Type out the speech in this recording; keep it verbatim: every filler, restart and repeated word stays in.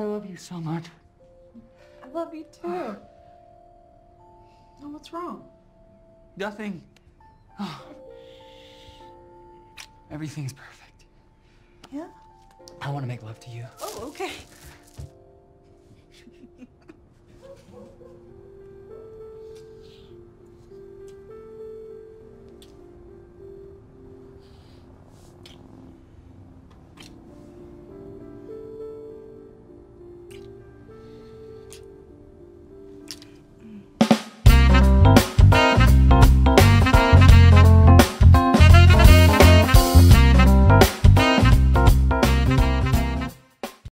I love you so much. I love you too. Oh, what's wrong? Nothing. Oh. Everything's perfect. Yeah? I want to make love to you. Oh, okay.